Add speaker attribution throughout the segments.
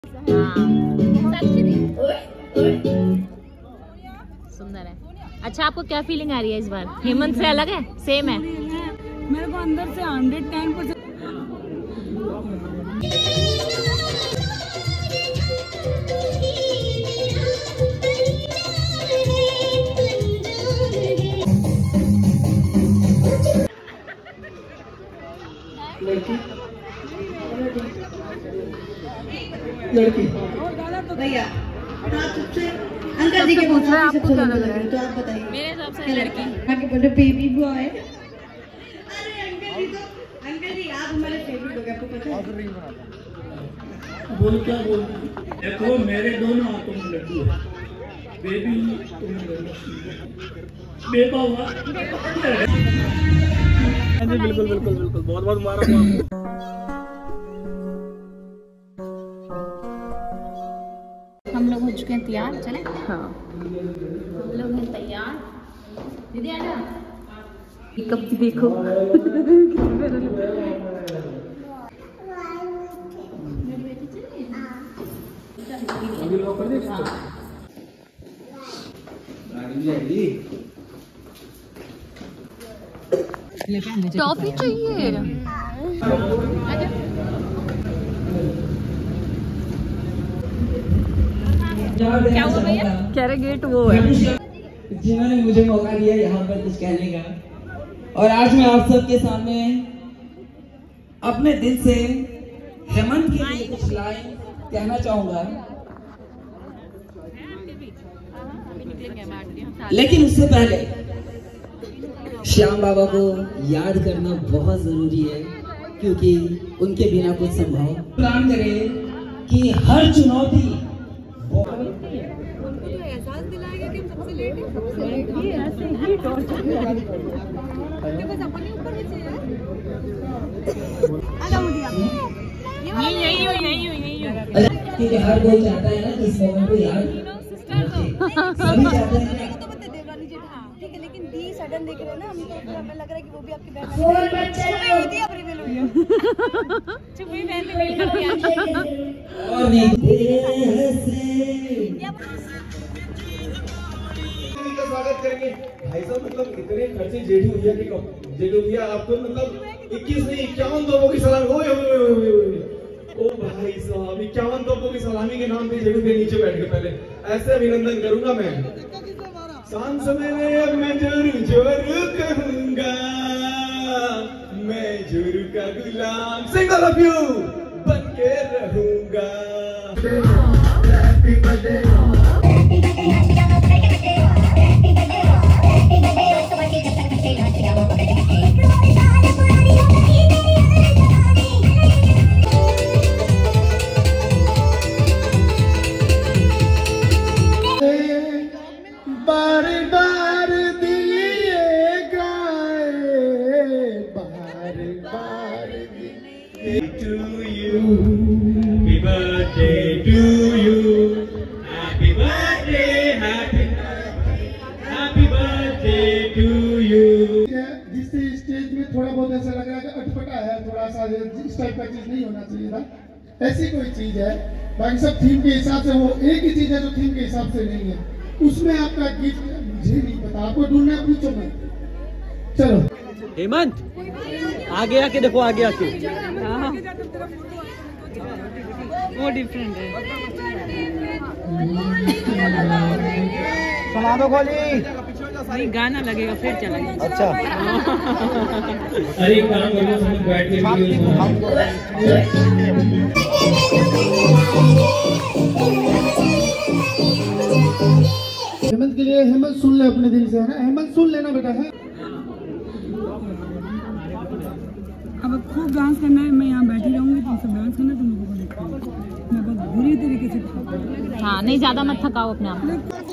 Speaker 1: सुंदर है। अच्छा, आपको क्या फीलिंग आ रही है इस बार? हेमंत से अलग है, सेम है?
Speaker 2: मेरे को अंदर से 110%।
Speaker 3: लड़की भैया अंकल जी के पूछ रहे हैं आपको क्या लग रहा है, तो आप बताइए।
Speaker 1: मेरे हिसाब से लड़की।
Speaker 3: आगे बोले बेबी बॉय। अरे अंकल जी आप हमारे फेवरेट हो गए, आपको पता है।
Speaker 4: बोल क्या बोल? देखो मेरे दोनों हाथों में लड्डू है। बेबी तुम बेबा हुआ। बिल्कुल बिल्कुल बिल्कुल, बहुत बहुत मुबारक हो।
Speaker 1: हम लोग हो चुके हैं तैयार, चले? हाँ, हम लोग हैं तैयार। दीदी आजा। मेकअप देखो। टॉफी चाहिए। क्या हुआ भैया? कैरेगेट वो है
Speaker 5: जिन्होंने मुझे मौका दिया यहाँ पर कुछ कहने का, और आज मैं आप सबके सामने अपने दिल से हेमंत के लिए कुछ लाइन कहना चाहूंगा। लेकिन उससे पहले श्याम बाबा को याद करना बहुत जरूरी है, क्योंकि उनके बिना कुछ संभव। प्लान करें कि हर चुनौती
Speaker 2: एहसास दिलाएगा कि हम सबसे लेट हैं, सबसे लेट ही ऐसे ही टॉर्चर आपके पास अपने ऊपर भी चाहिए। आजा मुझे यही हो
Speaker 5: क्योंकि हर कोई चाहता है ना कि इस मोमेंट को याद रखे। सभी चाहते हैं ना।
Speaker 2: देवरानी जी ठीक है, लेकिन दी सडन देख रहे हैं ना, हमको हमें लग रहा है कि वो भी आपकी बहन है। अब रिवील हुई है। चुप्पी बहन रिवील कर दिया।
Speaker 5: और नहीं
Speaker 4: स्वागत करेंगे भाई साहब। मतलब इतने खर्चे जेडी भैया के जेडी भैया आपको मतलब 21 नहीं 51 तोपों की सलामी। ओ भाई साहब 51 तोपों की सलामी के नाम पे जेडी भैया नीचे बैठ गए। पहले ऐसे अभिनंदन करूंगा मैं। सांस मेरे अब मैं जोरू जोरू कहूंगा, मैं जोरू का गुलाम सिंगल ऑफ यू बन के रहूंगा। Happy birthday. बार बार दिल ये गाए, बार बार to you, happy birthday to you, happy birthday, happy birthday to you. जिससे स्टेज में थोड़ा बहुत ऐसा लग रहा है कि अटपटा है, थोड़ा सा इस टाइप का चीज नहीं होना चाहिए था। ऐसी कोई चीज है, बाकी सब थीम के हिसाब से, वो एक ही चीज है जो थीम के हिसाब से नहीं है। उसमें आपका गिफ्ट मुझे नहीं पता, आपको ढूंढना है, पूछो मत। चलो
Speaker 6: हेमंत आगे आके देखो, आगे आके
Speaker 2: वो डिफरेंट है।
Speaker 6: सुना दो गोली।
Speaker 2: नहीं गाना लगेगा फिर चलेगा।
Speaker 6: अच्छा
Speaker 4: अरे काम करो, सब बैठ के
Speaker 3: हेमंत के लिए, हेमंत सुन ले अपने दिल से, है ना? हेमंत सुन लेना बेटा। है
Speaker 2: अब खूब डांस करना है। मैं यहाँ बैठी रहूंगी, तुम सब डांस करना, तुम लोगों को देखना। मैं बहुत बुरी तरीके से।
Speaker 1: हाँ, नहीं ज्यादा मत थकाओ अपने आप।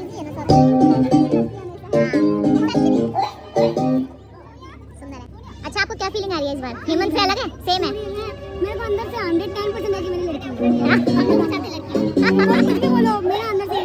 Speaker 7: अच्छा, आपको क्या फीलिंग आ रही है इस बार? हेमंत से अलग है, सेम है? मेरे को अंदर से 110% है कि मेरी लड़की है। बोलो मेरा अंदर से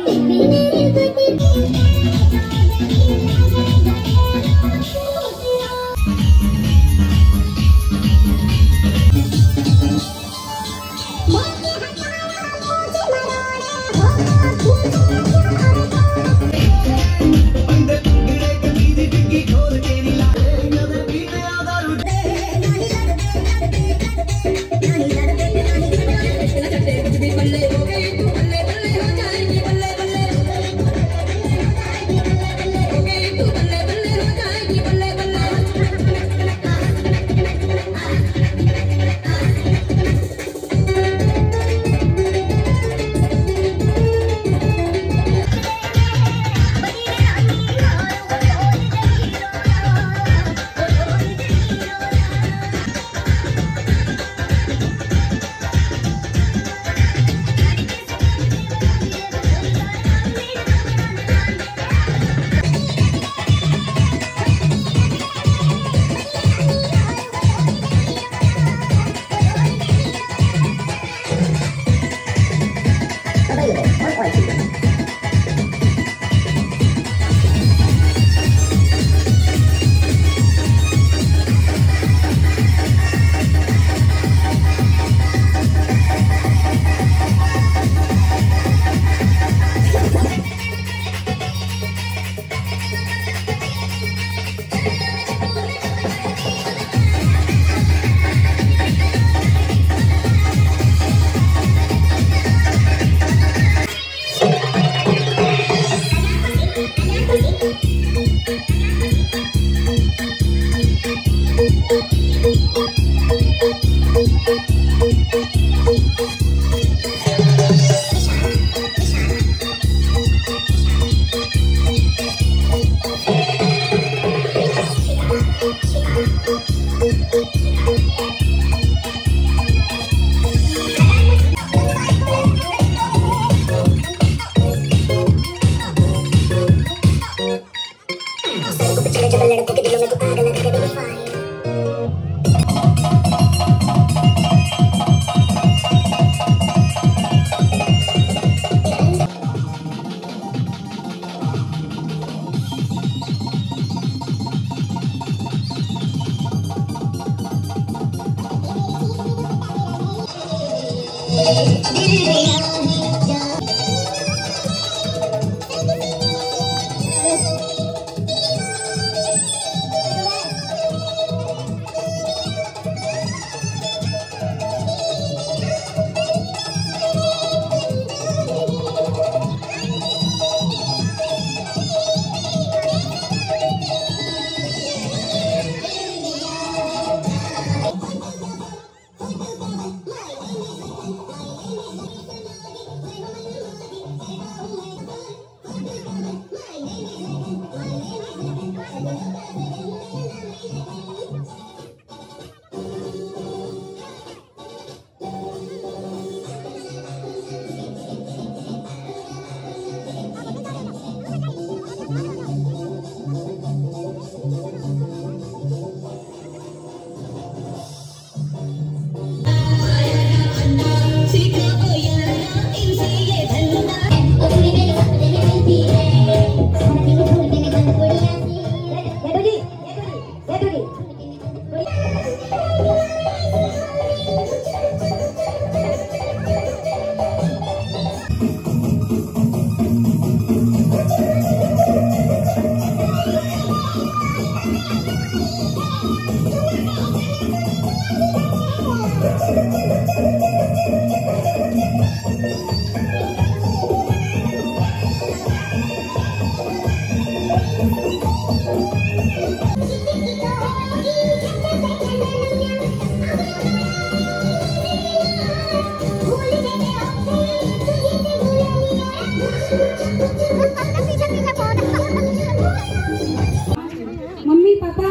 Speaker 2: मम्मी पापा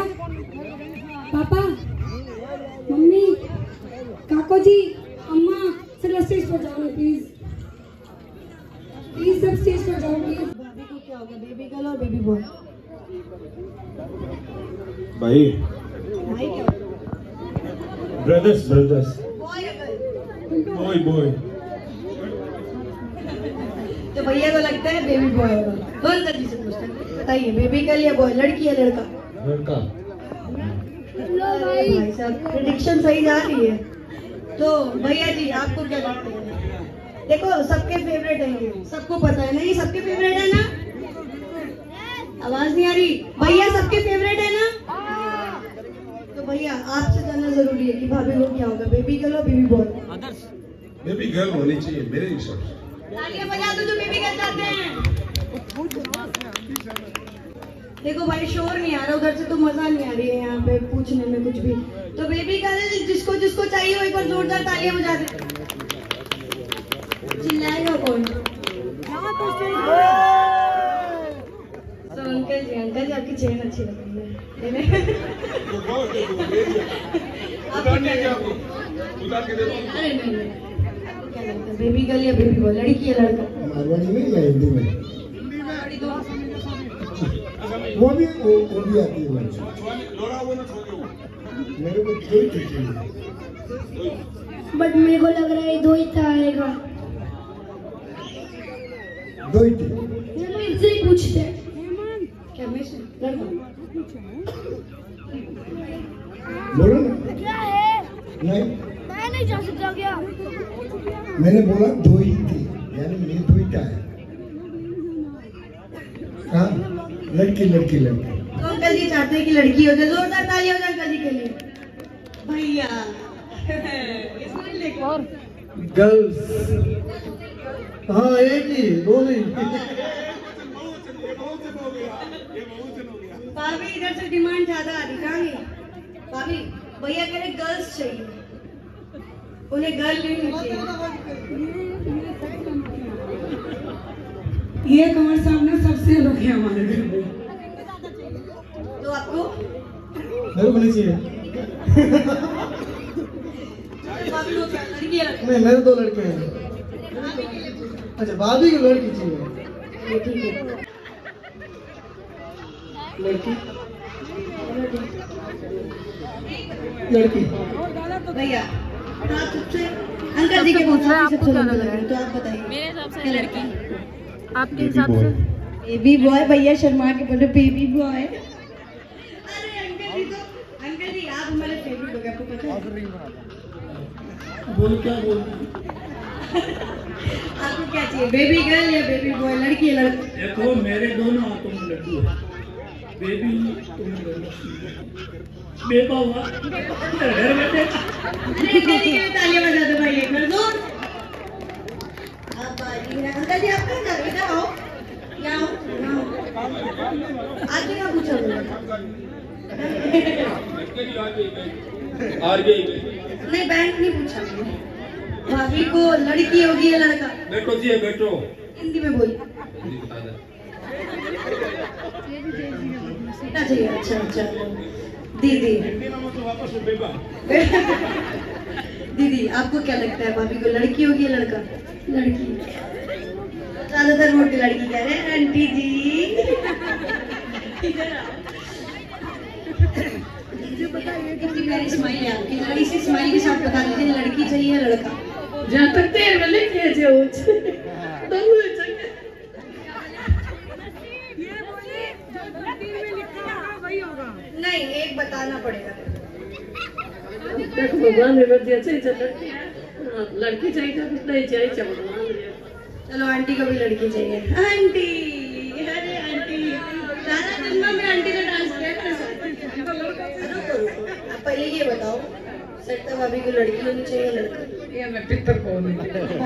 Speaker 2: पापा मम्मी काको जी अम्मा चलो स्टेज पर जाओ प्लीज प्लीज सब स्टेज पर जाओ प्लीज। भाभी को क्या होगा, बेबी गर्ल और बेबी बॉय?
Speaker 4: भाई
Speaker 2: भाई क्या होगा?
Speaker 4: Brothers brothers
Speaker 2: boy
Speaker 4: boy boy
Speaker 2: तो भैया को लगता है बेबी बॉय होगा। कौन सा चीज पूछता है बताइए, बेबी गर्ल या बॉय, लड़की या लड़का?
Speaker 4: लड़का।
Speaker 2: भाई साहब प्रेडिक्शन सही जा रही है। तो भैया जी आपको क्या लगता है? देखो सबके फेवरेट है ये, सबको पता है ना, ये सबके फेवरेट है ना? आवाज नहीं आ रही भैया, सबके फेवरेट है ना? तो भैया आपसे जानना जरूरी है कि भाभी को क्या होगा, बेबी गर्ल और बेबी बॉय?
Speaker 8: बेबी गर्ल होनी चाहिए मेरे हिसाब से।
Speaker 2: तालियां बजा दो जो बेबी गर्ल चाहते हैं। देखो भाई शोर नहीं आ रहा उधर से, तो मजा नहीं आ रही है यहाँ पे पूछने में कुछ भी। तो बेबी गर्ल जिसको जिसको चाहिए वो एक बार जोरदार तालियां बजा दे। चिल्लाएगा कौन? तो अंकल जी आपकी चेन अच्छी लग रही है। अरे नहीं, क्या लगता है बेबी गर्ल या बेबी बॉय, लड़की या लड़का?
Speaker 4: मारवाड़ी में या हिंदी में? वो भी आती है मेरे को
Speaker 7: बट मेरे को लग रहा है दो ही आएगा।
Speaker 4: दो ही
Speaker 7: इससे ही पूछते हैं।
Speaker 2: क्या मैं से लड़का?
Speaker 4: बोलो ना।
Speaker 7: क्या है?
Speaker 4: नहीं
Speaker 7: मैं नहीं जा सकता क्या?
Speaker 4: मैंने बोला दो ही थी, यानी ये दो ही है। हाँ लड़की लड़की लड़की।
Speaker 2: तो अंकल जी चाहते हैं कि लड़की हो जाए, जोरदार तालियां हो जाए अंकल जी के लिए। भैया
Speaker 4: गर्ल्स। हाँ एक ही, दो नहीं।
Speaker 2: भाभी इधर से डिमांड ज्यादा आ रही कहाँ गई? भाभी भैया कह रहे गर्ल्स चाहिए, उन्हें गर्ल नहीं चाहिए।
Speaker 5: ये कमर सामने सबसे अनोखे हमारे घर में।
Speaker 2: तो आपको
Speaker 4: मेरे को नहीं चाहिए।
Speaker 2: भाभी को क्या लड़की है?
Speaker 4: नहीं मेरे दो लड़के हैं। अच्छा भाभी की लड़की चाहिए।
Speaker 2: ठीक है
Speaker 4: लड़की लड़की।
Speaker 2: भैया आप सबसे अंकल जी के पूछ रहे हैं आपको क्या लग रहा है, तो आप बताइए।
Speaker 1: मेरे हिसाब से लड़की, आपके हिसाब से?
Speaker 2: बेबी बॉय, भैया शर्मा के बोले बेबी बॉय। अरे अंकल जी आप हमारे फेवरेट हो गए, आपको पता है?
Speaker 4: बोल क्या बोल?
Speaker 2: आपको क्या चाहिए, बेबी गर्ल या बेबी बॉय, लड़की या लड़का?
Speaker 6: देखो मेरे दोनों हाथों में लड्डू है, बेबी तुम बेबा हुआ घर बैठे।
Speaker 2: अरे अंकल जी के लिए तालियां बजा दो भाई एक बार जोर। अंकल जी आप कहाँ जा रहे हो? इधर आओ, यहाँ आओ, यहाँ आओ। आगे क्या पूछा बोला? नहीं बैंक नहीं पूछा मैंने। भाभी को लड़की होगी या लड़का?
Speaker 8: बैठो जी बैठो।
Speaker 2: हिंदी में बोलिए। क्या चाहिए? अच्छा अच्छा दीदी। दीदी आपको क्या लगता है भाभी को लड़की होगी या लड़का? लड़की। ज्यादातर वोट लड़की कह रहे हैं आंटी जी। कितनी प्यारी स्माइल है आपकी, लड़ी सी स्माइल के साथ बता दीजिए लड़की चाहिए या लड़का?
Speaker 5: जहाँ तक तेरे में लेके
Speaker 2: नहीं एक बताना पड़ेगा।
Speaker 5: भगवान ने दिया लड़की चाहिए नहीं चाहिए।
Speaker 2: चलो आंटी को भी लड़की चाहिए। आंटी, अरे आंटी सारा जन्म में आंटी का डांस किया कर। पहले ये बताओ सरिता भाभी को लड़की होनी चाहिए लड़का?
Speaker 5: ये मैं पितर को नहीं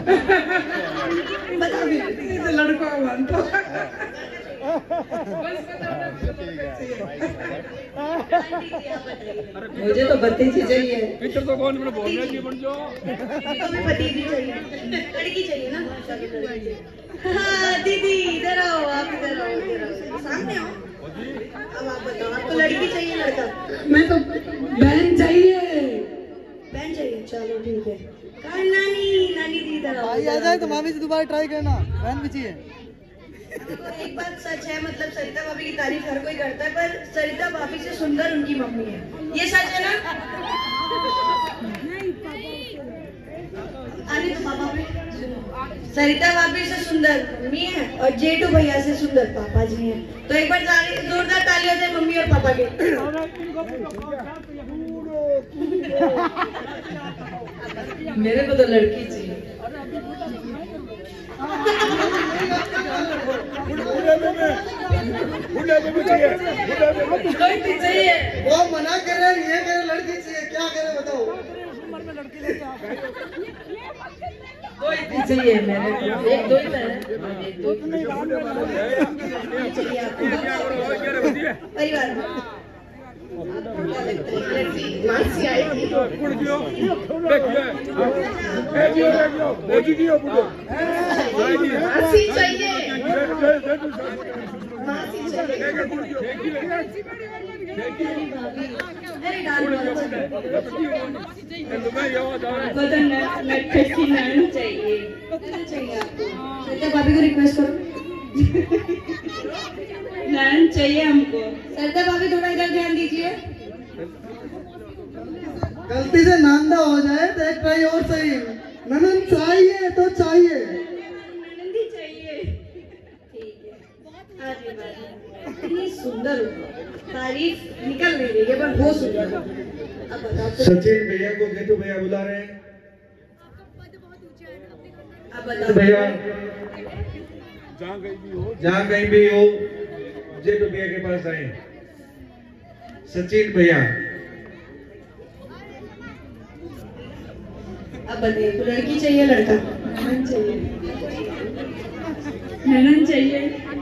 Speaker 2: बता भी
Speaker 5: लड़का मानता। मुझे तो भतीजी चाहिए।
Speaker 6: पितर तो कौन बोल रहा है? बन जाओ
Speaker 2: तो भी भतीजी चाहिए, लड़की चाहिए ना? हाँ दीदी इधर आओ, आप इधर आओ, सामने आओ। अब आप बताओ आपको लड़की चाहिए लड़का?
Speaker 5: मैं तो बहन चाहिए।
Speaker 2: बहन चाहिए, चलो ठीक है। कहाँ नानी? नानी दी इधर आओ।
Speaker 3: भाई आ जाए तो मामी से दोबारा ट्राई करना, बहन भी चाहिए।
Speaker 2: एक बात सच है, मतलब सरिता भाभी की तारीफ हर कोई करता है, पर सरिता भाभी से सुंदर उनकी मम्मी है, ये सच है ना? अरे तो पापा भी सरिता भाभी से सुंदर मम्मी है और जेठू भैया से सुंदर पापा जी हैं। तो एक बार जोरदार ताली हो जाए मम्मी और पापा के।
Speaker 5: मेरे को तो लड़की चाहिए। लड़की चाहिए।
Speaker 3: वो मना कर रहे हैं, ये कह रहे लड़की चाहिए, क्या करे बताओ?
Speaker 2: दो ही चाहिए मेरे को, एक दो ही है। परिवार मासी आएगी मासी चाहिए भाभी को रिक्वेस्ट करो नैन चाहिए हमको। सरदा भाभी थोड़ा इधर ध्यान दीजिए।
Speaker 3: गलती से नांदा हो जाए तो एक ट्राई और सही। ननन चाहिए तो चाहिए,
Speaker 2: नंदी चाहिए। ठीक है, इतनी सुंदर तारीफ निकल नहीं रही है पर बहुत सुंदर। अब बताओ
Speaker 8: सचिन भैया को गेटू भैया बुला रहे हैं।
Speaker 2: अब बताओ
Speaker 8: भैया जहाँ कहीं भी हो जेटू भैया के पास आए। सचिन भैया
Speaker 2: अब बताइए तो लड़की चाहिए लड़का? ननन चाहिए। ननन चाहिए।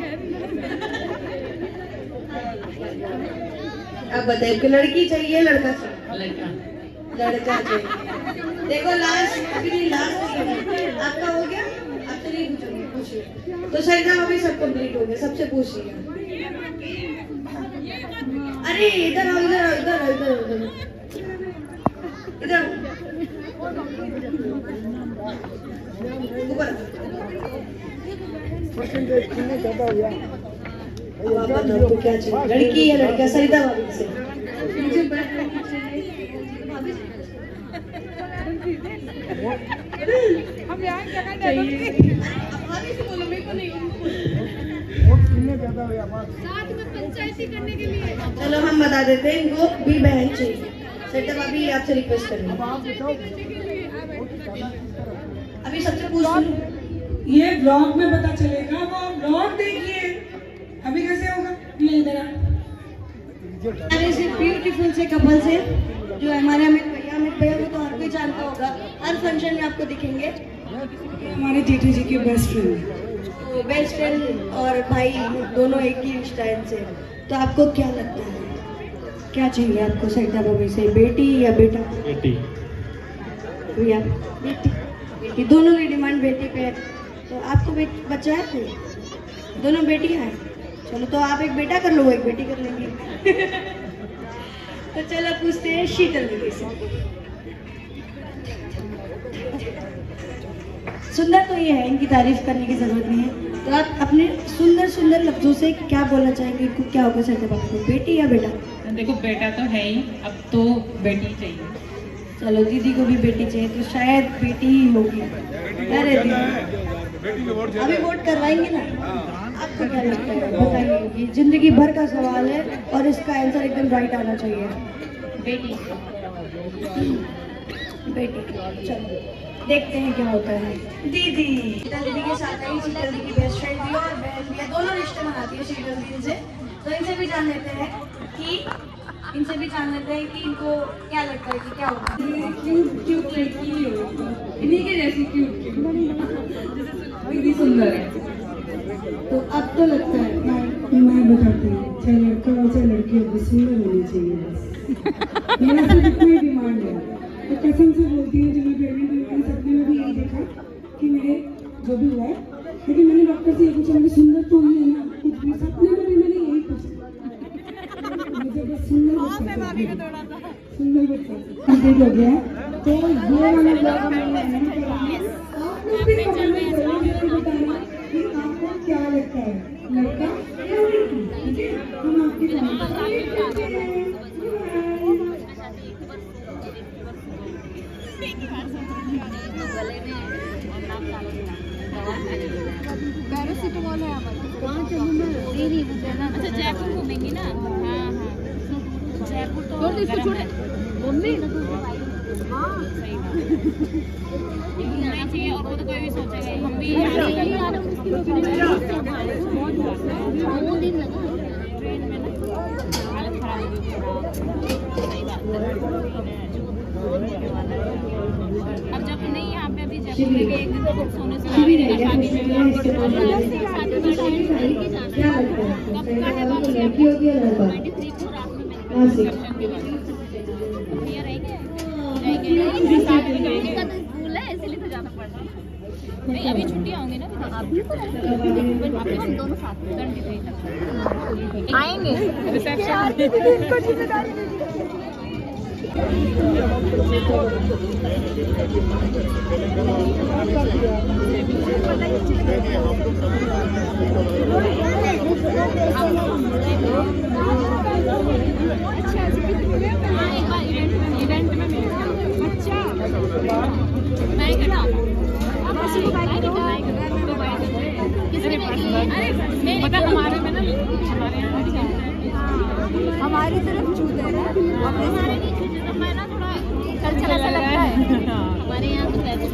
Speaker 2: अब बताइए कि लड़की चाहिए लड़का चाहिए? लड़का चाहिए। देखो लास्ट अभी लास्ट आपका हो गया। अब तो नहीं पूछूंगी, पूछिए। तो सरिता अभी सब कंप्लीट हो गया, सबसे पूछिए। अरे इधर आओ, इधर आओ, इधर आओ, इधर इधर इधर ऊपर। अब बताओ तो क्या चाहिए, लड़की या लड़का? सरिता भाभी से। मुझे लड़की चाहिए। हम यहाँ जगह चाहिए। भाभी से बोलो, मेरे को नहीं। साथ में पंचायती करने के लिए। चलो हम बता देते हैं, इनको भी बहन चाहिए। सरिता भाभी आपसे रिक्वेस्ट करेंगे। अभी सबसे पूछ
Speaker 3: ये ब्लॉग में पता चलेगा, वो ब्लॉग देखिए। अभी कैसे होगा ये इधर
Speaker 2: अरे से ब्यूटीफुल से कपल से जो हमारे अमित भैया को तो हर कोई जानता होगा, हर फंक्शन में आपको दिखेंगे।
Speaker 3: हमारे जेठू जी के बेस्ट फ्रेंड।
Speaker 2: तो बेस्ट फ्रेंड और भाई दोनों एक ही स्टाइल से। तो आपको क्या लगता है, क्या चाहिए आपको सरिता भाभी से, बेटी या बेटा?
Speaker 8: बेटी
Speaker 2: भैया बेटी, बेटी दोनों की डिमांड बेटी पे है। तो आपको बच्चा है फिर? दोनों बेटियां हैं। चलो तो आप एक बेटा कर लो, वो एक बेटी कर लेंगे। तो चलो पूछते हैं शीतल दीदी से। सुंदर तो ये है, इनकी तारीफ करने की जरूरत नहीं है। तो आप अपने सुंदर सुंदर लफ्जों से क्या बोलना चाहेंगे? इनको क्या होगा सरिता भाभी को, बेटी या बेटा?
Speaker 1: देखो बेटा तो है ही, अब तो बेटी चाहिए।
Speaker 2: चलो दीदी को भी बेटी चाहिए, तो शायद बेटी ही होगी। अरे दीदी अभी वोट करवाएंगे ना? आपको क्या लगता है बताइए, ये जिंदगी भर का सवाल है और इसका आंसर एकदम राइट आना चाहिए।
Speaker 1: बेटी
Speaker 2: बेटी। चलो देखते हैं क्या होता है। दीदी शीतल दीदी के साथ ही शीतल दीदी की बेस्ट फ्रेंड भी और बहन भी है, दोनों रिश्ते मनाती है शीतल दीदी से। तो इनसे भी जान लेते हैं कि इनको क्या लगता है कि क्या होगा। क्यूट लड़की इन्हीं के जैसी क्यूट दीदी सुंदर है। तो अब तो लगता है
Speaker 3: मैं बताती हूँ, चाहे लड़का हो चाहे लड़की हो, सुंदर होनी चाहिए बस। मेरा सिर्फ कोई डिमांड है। तो कसम से बोलती हूँ, जब मैं प्रेगनेंट हुई मैंने सपने में भी यही देखा कि मेरे जो भी हुआ है, लेकिन मैंने डॉक्टर से ये पूछा मुझे सुंदर तो हुई है ना, कुछ भी सपने में भी मैंने यही पूछा। मुझे बस सुंदर बच्चा कंप्लीट हो गया। तो ये वाला ब्लॉग मैंने नहीं कराया। आप लोग भी कमेंट में जरूर बताना कि आपको क्या लगता है, लड़का या लड़की? ठीक है, हम आपकी कमेंट करते हैं।
Speaker 1: पैरासिटामोल है कहाँ चलूँ मैं? अच्छा जयपुर घूमेंगी ना? हाँ हाँ जयपुर तो इसको छोड़ मम्मी। हाँ सही बात घूमना चाहिए और वो तो कोई भी सोचेगा हम भी ट्रेन में ना हालत खराब हो गई। सही बात है। अब जब नहीं यहाँ पे अभी जयपुर में भी एक दिन सोने से शादी
Speaker 2: क्या लगता है लड़की होती है लड़का?
Speaker 1: इसलिए तो जाना पड़ रहा है। नहीं अभी छुट्टियाँ होंगी ना, हम दोनों साथ में आएंगे रिसेप्शन। इवेंट में अच्छा मैं करना पता हमारे में ना, हमारी तरफ छूट है ना, हमारे नहीं छूट तो मैं ना थोड़ा कल्चर ऐसा लगता है हमारे यहाँ तो वैसे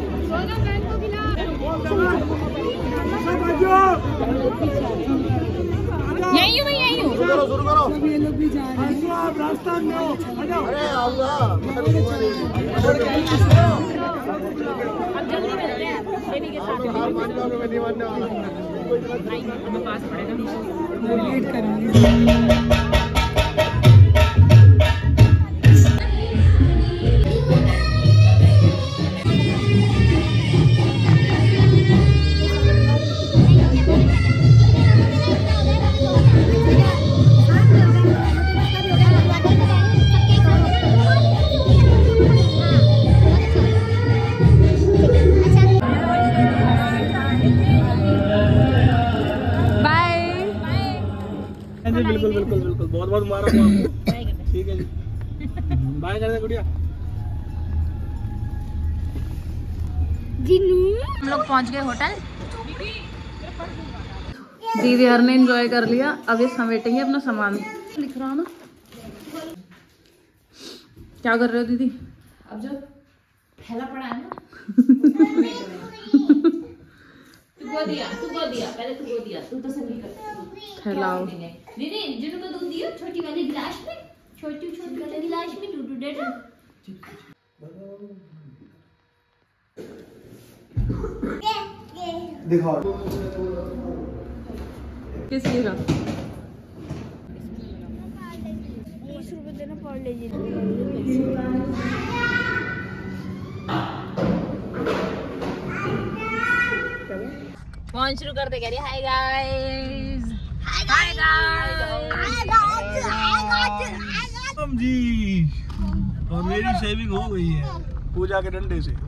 Speaker 1: यही हूँ मैं यही हूँ।
Speaker 3: सब ये लोग भी जा रहे हैं। राजस्थान में हो, अरे अल्लाह
Speaker 1: अब जल्दी मिलते हैं बेबी के साथ। हमें पास पड़ेगा,
Speaker 3: वेट करेंगे।
Speaker 6: बिल्कुल बिल्कुल बिल्कुल, बहुत बहुत मुबारक हो आपको। ठीक है जी, बाय कर दे गुड़िया।
Speaker 1: हम लोग पहुंच गए होटल।
Speaker 9: दीदी हर ने एंजॉय कर लिया, अब ये समेटेंगे अपना सामान। लिख रहा ना, क्या कर रहे हो दीदी?
Speaker 1: अब जो फैला पड़ा है ना तू गो दिया पहले तू गो दिया, तू तो संगी कर
Speaker 9: फैलाओ।
Speaker 1: दीदी जिनको दूध दियो छोटी वाली गिलास में, छोटी वाली गिलास में दूध दे दो।
Speaker 4: दिखाओ
Speaker 9: किस लिए का?
Speaker 7: 20 रुपए देना पड़ लीजिए।
Speaker 1: फोन शुरू कर दे, कह रही हाय गाइस।
Speaker 6: जी, और मेरी शेविंग हो गई है पूजा के डंडे से।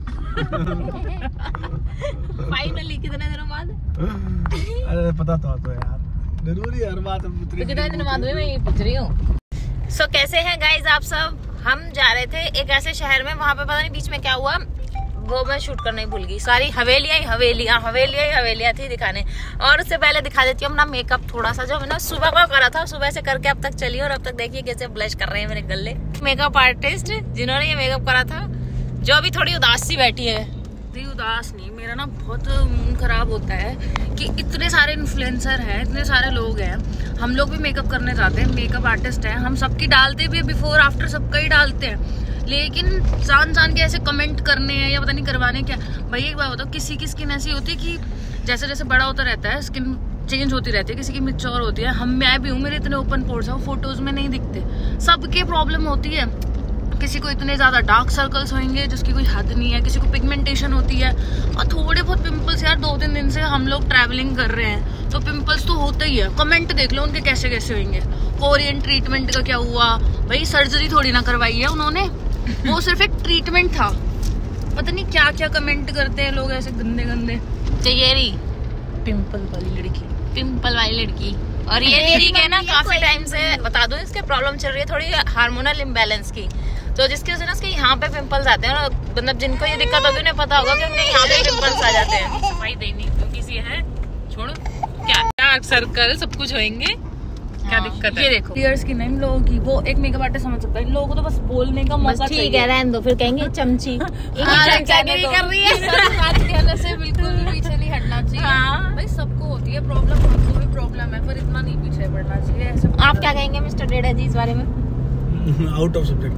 Speaker 1: फाइनली कितने दिनों बाद?
Speaker 6: अरे पता तो यार, जरूरी हर बात।
Speaker 1: तो कितने दिन बाद मैं ये पूछ रही हूँ। सो कैसे हैं गाइस आप सब? हम जा रहे थे एक ऐसे शहर में, वहाँ पे पता नहीं बीच में क्या हुआ, वो मैं शूट करना ही भूल गई। सारी हवेलियां थी दिखाने। और उससे पहले दिखा देती हूँ अपना मेकअप थोड़ा सा, जो मैंने सुबह को करा था, सुबह से करके अब तक चली। और अब तक देखिए कैसे ब्लश कर रहे हैं मेरे गले। मेकअप आर्टिस्ट जिन्होंने ये मेकअप करा था, जो अभी थोड़ी उदास सी बैठी है।
Speaker 9: उदास नहीं, मेरा ना बहुत मूड खराब होता है कि इतने सारे इन्फ्लुएंसर हैं, इतने सारे लोग हैं, हम लोग भी मेकअप करने जाते हैं, मेकअप आर्टिस्ट हैं, हम सबकी डालते भी, बिफोर आफ्टर सबका ही डालते हैं, लेकिन जान के ऐसे कमेंट करने हैं या पता नहीं करवाने क्या। भाई एक बात बताओ, किसी की स्किन ऐसी होती है कि जैसे जैसे बड़ा होता रहता है स्किन चेंज होती रहती है, किसी की मैच्योर होती है। मैं भी हूँ, मेरे इतने ओपन पोर्स हैं, वो फोटोज में नहीं दिखते। सबके प्रॉब्लम होती है, किसी को इतने ज्यादा डार्क सर्कल्स होंगे जिसकी कोई हद नहीं है, किसी को पिगमेंटेशन होती है, और थोड़े बहुत पिंपल्स। यार 2-3 दिन से हम लोग ट्रैवलिंग कर रहे हैं तो पिंपल्स तो होते ही है। कमेंट देख लो उनके कैसे कैसे होंगे। कोरियन ट्रीटमेंट का क्या हुआ भाई, सर्जरी थोड़ी ना करवाई है उन्होंने, वो सिर्फ एक ट्रीटमेंट था। पता नहीं क्या क्या कमेंट करते हैं लोग ऐसे गंदे गंदे।
Speaker 1: चेरी पिंपल वाली लड़की। और ये लेडी के ना काफी टाइम से बता दूं, इसके प्रॉब्लम चल रही है थोड़ी हार्मोनल इम्बैलेंस की, तो जिसकी वजह से यहाँ पे पिंपल्स आते हैं। मतलब जिनको ये दिक्कत होगी उन्हें पता होगा कि उनके यहाँ पे पिंपल्स आ जाते हैं। सफाई देनी क्योंकि सी है, छोड़ो क्या डार्क सर्कल सब कुछ होंगे, क्या दिक्कत है। ये देखो
Speaker 9: क्लियर स्किन है इन लोगों की, वो एक मेकअप आर्टिस्ट समझ सकता है। इन लोगों को तो बस बोलने का मौका चाहिए।
Speaker 1: ठीक है रहने दो, फिर कहेंगे चमची कर रही है।
Speaker 9: कहने से बिल्कुल भी पीछे नहीं हटना चाहिए। भाई सबको होती है प्रॉब्लम, हमको भी प्रॉब्लम है, पर इतना नहीं पीछे बढ़ना चाहिए।
Speaker 1: आप क्या कहेंगे मिस्टर डेडा जी इस बारे में?
Speaker 6: Out of subject.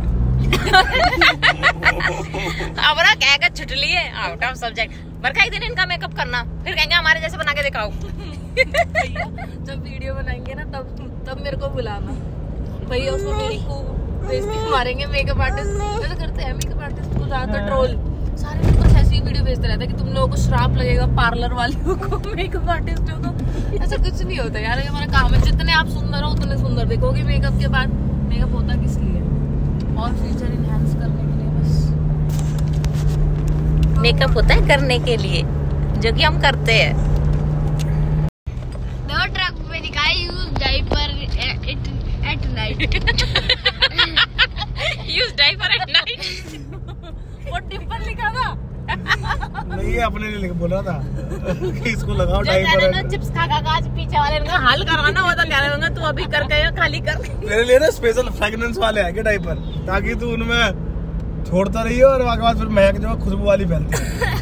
Speaker 9: अब ना कहेगा छुटली है, आउट ऑफ सब्जेक्ट। बरखा ही दिन इनका मेकअप करना, फिर कहेंगे हमारे जैसे बना के दिखाओ। जब वीडियो बनाएंगे ना तब मेरे को बुलाना भैया, उसको मेरी को बेइज्जती मारेंगे। मेकअप आर्टिस्ट ऐसा करते हैं, मेकअप आर्टिस्ट को ज्यादातर ट्रोल सारे लोग बस ऐसी वीडियो भेजते रहते हैं कि तुम लोगों को श्राप लगेगा पार्लर वालों को, मेकअप आर्टिस्ट हो तो। ऐसा कुछ नहीं होता यार, ये हमारा काम है। जितने आप सुंदर हो उतने सुंदर दिखोगे मेकअप के बाद। मेकअप होता किस लिए? और फीचर इनहैंस करने के लिए बस। मेकअप होता है करने के लिए, जो कि हम करते हैं।
Speaker 7: दो ट्रक पे दिखाई use diaper at night.
Speaker 9: Use diaper at night. वो टिप्पण लिखा था।
Speaker 6: नहीं, ये अपने लिए बोला था कि इसको लगाओ डायपर।
Speaker 9: चिप्स खा आज पीछे वाले ने हल करवाना होता, कह रहे होंगे तू अभी करके खाली कर।
Speaker 6: तेरे लिए ना स्पेशल फ्रेग्रेंस वाले है क्या डायपर, ताकि तू उनमें छोड़ता रही और वहाँ के बाद फिर महक जो खुशबू वाली फैलती है।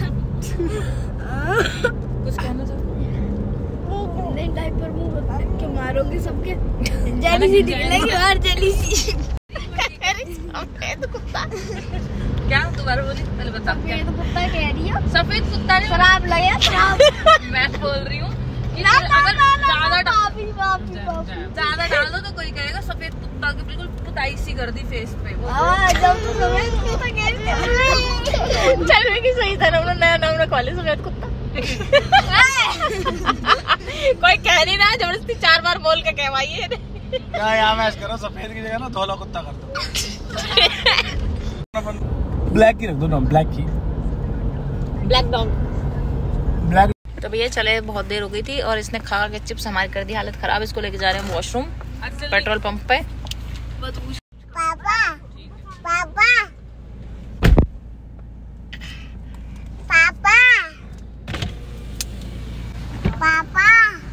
Speaker 9: कुछ कहना चाहते?
Speaker 7: नहीं, डायपर मुंह के मारोगे सबके जेली सी निकलेगी और जेली सी।
Speaker 9: सफेद कुत्ता क्या? दोबारा बोली, पहले बता।
Speaker 7: सफेद कुत्ता कह रही हो?
Speaker 9: सफेद कुत्ता नहीं,
Speaker 7: शराब लगे शराब।
Speaker 9: मैं बोल रही हूँ कि
Speaker 7: ना, ना,
Speaker 9: अगर
Speaker 7: ना, ना,
Speaker 9: ज्यादा
Speaker 7: ज्यादा
Speaker 9: डाल दो तो कोई कहेगा सफेद कुत्ता की बिल्कुल पुताई सी कर दी फेस पे।
Speaker 7: जब तो सफेद कुत्ता कह रही थी।
Speaker 9: चल कि सही था ना, नया नाम रखवा ले सफेद कुत्ता। कोई कह नहीं रहा, जबरदस्ती 4 बार बोल के कहवाइए।
Speaker 6: क्या यहाँ मैच करो, सफेद की जगह ना धोला कुत्ता कर दो। ब्लैक की रख दो नाम, ब्लैक की,
Speaker 9: ब्लैक डॉग।
Speaker 6: ब्लैक।
Speaker 9: तो भैया चले, बहुत देर हो गई थी और इसने खा के चिप्स हमारी कर दी हालत खराब। इसको लेके जा रहे हैं वॉशरूम पेट्रोल पंप पे।
Speaker 7: पापा पापा पापा पापा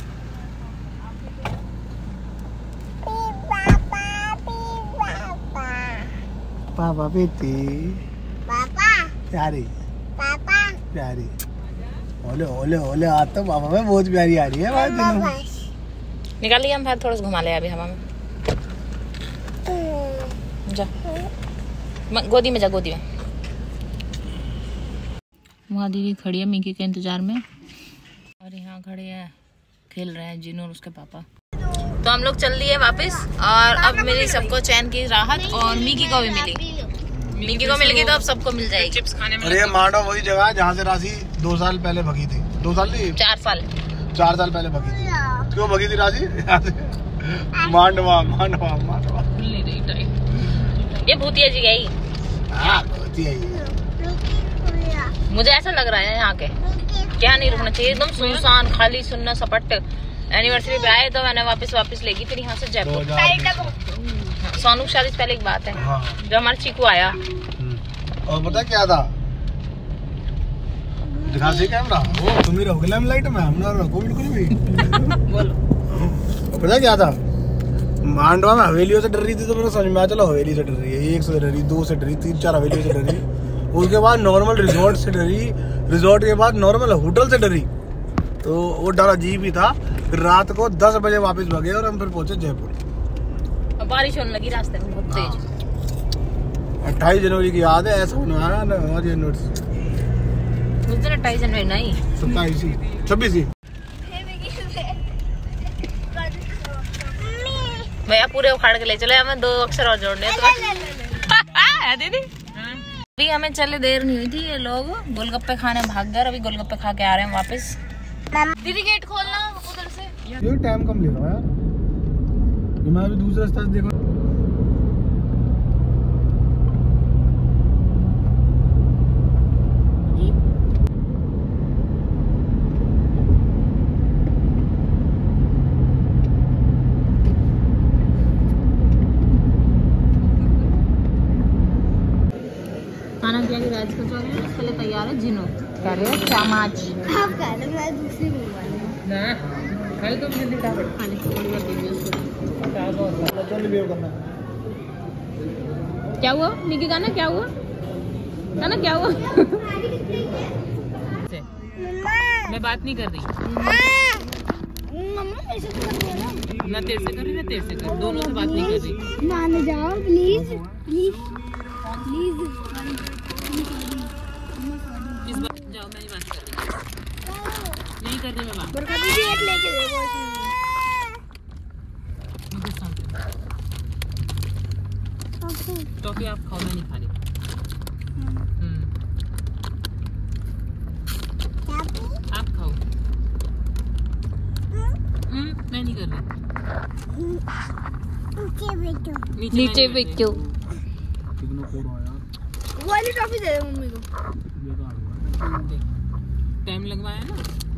Speaker 6: पापा बेटी
Speaker 7: पापा
Speaker 6: प्यारी
Speaker 7: पापा
Speaker 6: प्यारी। ओले ओले ओले, आज तो पापा में बहुत प्यारी आ रही है बात।
Speaker 9: निकाल लिया हम बाहर, थोड़ा सा घुमा लिया अभी हवा में। जा गोदी में, जा गोदी में। वहाँ दीदी खड़ी है मिकी के इंतजार में, और यहाँ खड़े हैं खेल रहे हैं जिनू और उसके पापा। तो हम लोग चल दिए वापस, और अब मिली सबको चैन की राहत, और मिकी को भी मिली। मिकी को मिल गई तो अब सबको मिल जाएगी चिप्स खाने में।
Speaker 6: अरे मांडवा वही जगह है जहाँ से राशि 2 साल पहले भगी थी। 2 साल नहीं,
Speaker 9: 4 साल
Speaker 6: 4 साल पहले भगी थी। क्यों भगी थी राशि? मांडवा मांडवा मांडवा।
Speaker 9: नहीं रही टाइम। ये भूतिया जी गई।
Speaker 6: हाँ भूतिया ही।
Speaker 9: मुझे ऐसा लग रहा है यहाँ के क्या नहीं रुकना चाहिए, एकदम सुनसान खाली सुनना सपट। एनिवर्सरी पे आए तो मैंने वापस लेगी, फिर यहाँ से जयपुर। सोनू की शादी से पहले एक बात है।
Speaker 6: हाँ।
Speaker 9: जब हमारा चीकू आया,
Speaker 6: और पता क्या था, दिखा सी कैमरा, वो तुम ही रहोगे लाइट में, हम ना रहो बिल्कुल भी। बोलो पता क्या था, मांडवा में हवेलियों से डर रही थी तो मेरे समझ में आया चलो हवेली से डर रही है। 1 से डर रही, 2 से डरी, 3-4 हवेलियों से डरी, उसके बाद नॉर्मल रिजॉर्ट से डरी, रिजॉर्ट के बाद नॉर्मल होटल से डरी। तो वो डर अजीब ही था। फिर रात को 10 बजे वापस भागे और हम फिर पहुंचे जयपुर।
Speaker 9: बारिश होने लगी रास्ते में बहुत तेज।
Speaker 6: 28 जनवरी की याद है, ऐसा होने आया ना हमारी यूनिवर्सिटी।
Speaker 9: उस दिन 28 जनवरी नहीं,
Speaker 6: 26
Speaker 9: भैया पूरे उखाड़ के ले चले, हमें 2 अक्षर और जोड़ने तो। दीदी अभी हमें चले देर नहीं हुई थी, ये लोग गोलगप्पे खाने भाग गए। अभी गोलगप्पे खा के आ रहे हैं वापस। दीदी गेट खोलना उधर से।
Speaker 6: ये टाइम कम ले रहा है यार, मैं अभी दूसरा रास्ता देखो।
Speaker 9: खाना क्या कि राज का चौक इसके लिए तैयार है जिनो कर रहे हैं चामाच।
Speaker 7: आप कह रहे मैं दूसरी मंगवा
Speaker 9: ना कल तो मुझे फटाफट खाने की थोड़ी बात क्या हुआ निकी गाना क्या हुआ गाना क्या हुआ? मैं बात नहीं कर रही,
Speaker 7: मम्मा ऐसे तो कर रही
Speaker 9: ना तेरे से कर रही ना तेरे से कर, दोनों से बात नहीं कर रही।
Speaker 7: मान जाओ प्लीज प्लीज।
Speaker 9: इस बार जाओ, मैं नहीं बात कर रही, नहीं कर रही मैं बात।
Speaker 7: बरका दीदी एक लेके दे वो
Speaker 9: टॉफी आप खाओ, मैं नहीं खा रही। आप खाओ। मैं नहीं कर रही। नीचे बैठो।
Speaker 7: वाली टॉफी दे दे मम्मी को।
Speaker 9: टाइम लगवाया ना।